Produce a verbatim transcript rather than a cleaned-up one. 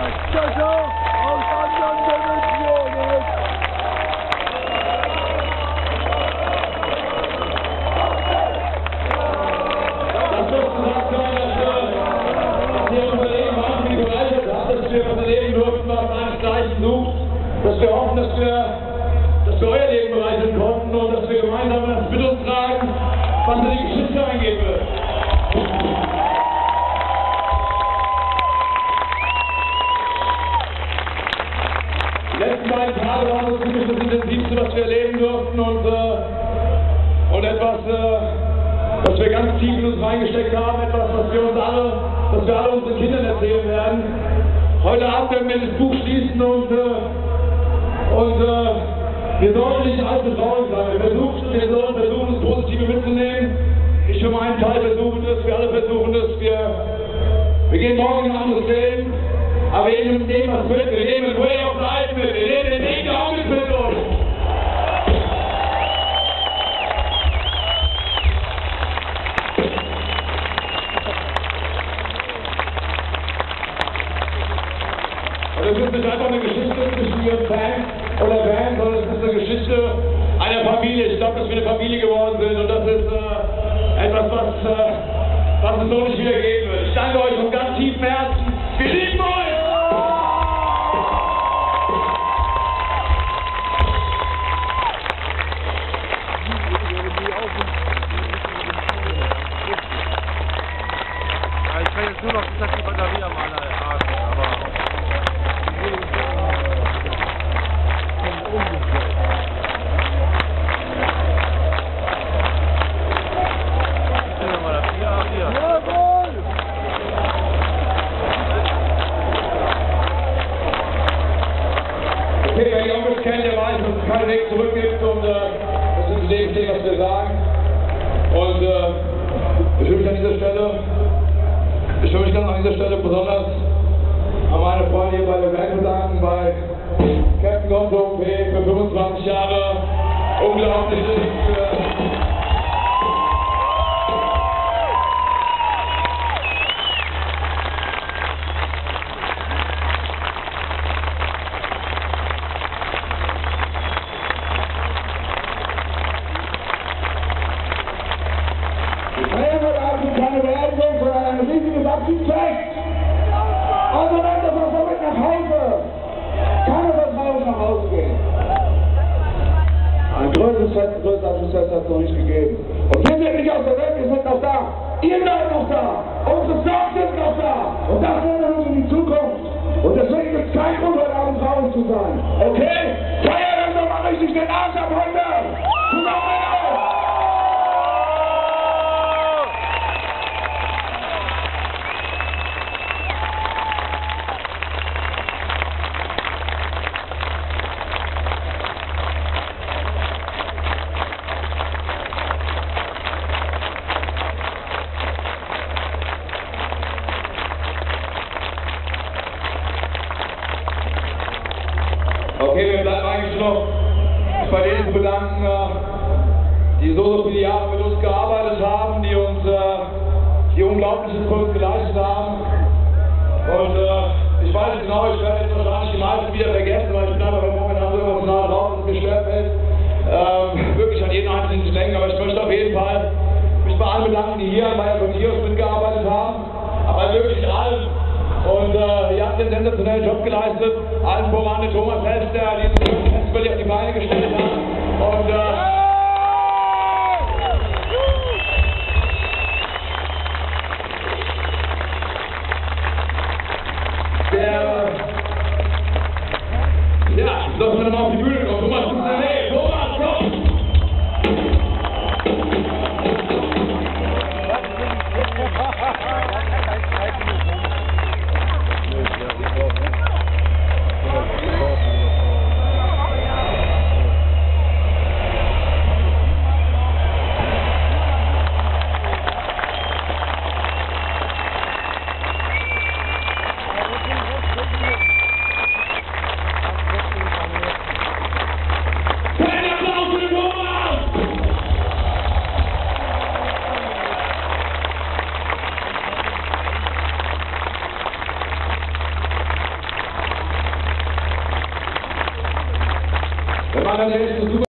Ciao, aus anderen Dimensionen. Das muss gesagt sein, dass wir unser Leben wahnsinnig bereichert haben, dass wir unser Leben durften, was seinesgleichen sucht, dass wir hoffen, dass wir, dass wir euer Leben bereichern konnten und dass wir gemeinsam das mit uns tragen, was in die Geschichte eingehen wird. Die letzten beiden Tage waren so ziemlich das Intensivste, was wir erleben durften und, äh, und etwas, äh, was wir ganz tief in uns reingesteckt haben, etwas, was wir uns alle, was wir alle unseren Kindern erzählen werden. Heute Abend werden wir das Buch schließen und, äh, und äh, wir sollen nicht allzu traurig sein. Wir versuchen, wir sollen versuchen, das Positive mitzunehmen. Ich für meinen Teil versuche das, wir alle versuchen das. Wir, wir gehen morgen in ein anderes Leben, aber wir nehmen was mit, wir nehmen Way of Life mit, wir nehmen den Weg der Augen mit uns. Und es ist nicht einfach eine Geschichte zwischen ihren Fans oder Fans, sondern es ist eine Geschichte einer Familie. Ich glaube, dass wir eine Familie geworden sind und das ist äh, etwas, was, äh, was es so nicht wieder geben wird. Ich danke euch von ganz tiefem Herzen. Wir lieben euch! Ich kann jetzt nur noch gesagt, die Batterie am Arsch, aber Okay, wer die Jungs kennt, der weiß, dass es keinen Weg zurück gibt und äh, das ist dem stehen, was wir sagen. Und äh, ich will mich an dieser Stelle, ich will mich dann an dieser Stelle besonders an meine Freunde hier bei der Band bedanken, bei Captain Gonzo P für fünfundzwanzig Jahre unglaubliches für keine Beerdigung, sondern ein riesiges Abschiedsfest. Also nehmt das auch mit nach Hause. Keiner soll traurig nach Hause gehen. Ein größeres Fest, ein größeres Abschiedsfest hat es noch nicht gegeben. Und wir sind nicht aus der Welt, wir sind noch da. Ihr seid noch da. Unsere Songs sind noch da. Und das wäre uns in die Zukunft. Und deswegen gibt es keinen Grund, heute Abend traurig zu sein. Okay? Feiert uns doch mal richtig den Arsch ab heute. Zusammen auf! Okay, wir bleiben eigentlich noch bei denen zu bedanken, die so, so viele Jahre mit uns gearbeitet haben, die uns die Unglaubliches für uns geleistet haben. Und äh, ich weiß genau, ich werde jetzt wahrscheinlich die meisten wieder vergessen, weil ich bin einfach momentan so emotional drauf, dass es mir schwerfällt, ähm, wirklich an jeden Einzelnen zu denken. Aber ich möchte auf jeden Fall mich bei allen bedanken, die hier bei der Frontiers mitgearbeitet haben, aber wirklich allen. Und äh, ihr habt den sensationellen Job geleistet. Allen voran der Thomas Hess, der diesen Festival auf die Beine gestellt hat. Und äh, der ja, lass uns mal auf die Bühne kommen. Thomas, du bist der Nähe. Thomas, komm! waren an der Stelle super.